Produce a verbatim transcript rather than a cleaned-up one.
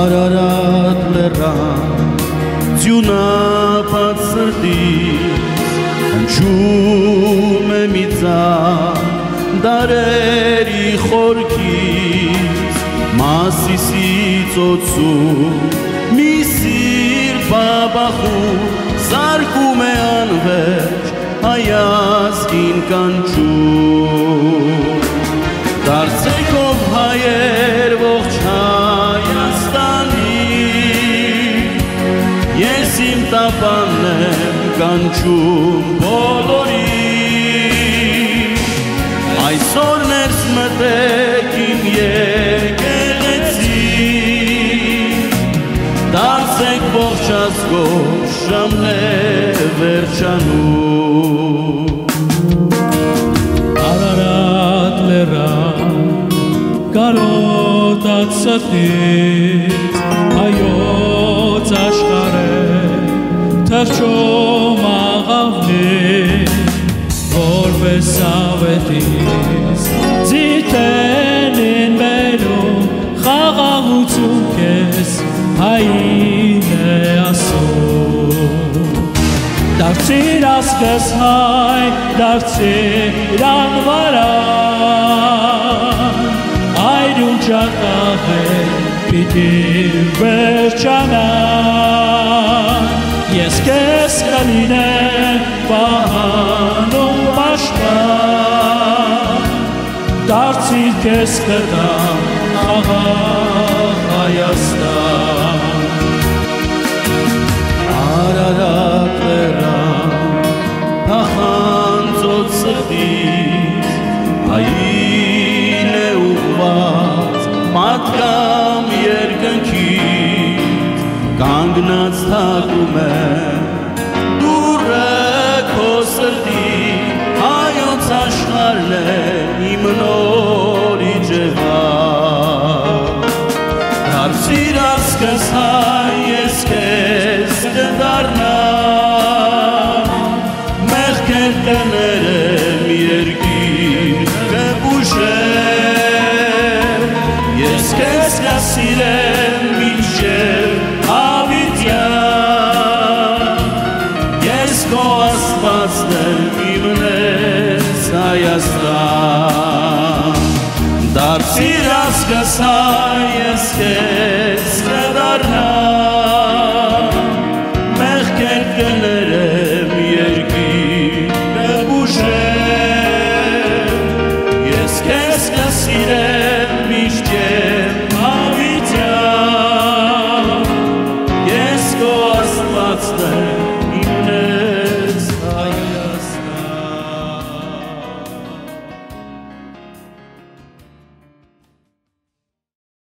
Արարատ լեռան ձյունապատ սրտից հնչում է մի ձայն դարերի խորքից Մասիսի ծոցում մի սիրտ բաբախում զարկում է անվերջ հայացքին կանչում Դարձեք ով հայեր ողջ Հայաստանի Ես իմ տապանն եմ կանչում բոլորի Այսօր ներս մտեք իմ եկեղեցի Դարձեք ողջ ազգով շամն է վերջանում Արարատ լեռան կարոտած սրտից հայոց աշխարհը թրջում աղավնի որպես ավետից ձիտեն են բերում խաղաղություն քեզ հային է ասում Դարձիր ասկս հայ, դարձիր անվարան Այրուն ճակաղել պիտի վերջանան Ես կես կլինեմ պահանում պաշտպան Դարձիր կես կտամ խաղաղ Հայաստան Արարատ լեռան փախանցոց սրտից հային է ուղված մատկամ երկնքից կանգնած թակում է դուռը քո սրտի հայոց աշխարհն է իմ նորի ջևան Դարձիր ասկս հայ ես քեզ կդառնամ մեղքեր կնեմ